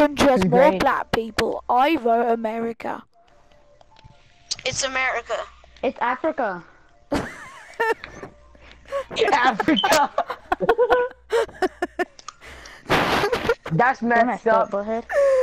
country has It's more great. black people. I vote America. It's America. It's Africa. Africa. That's Don't Oh mess Oh, up. my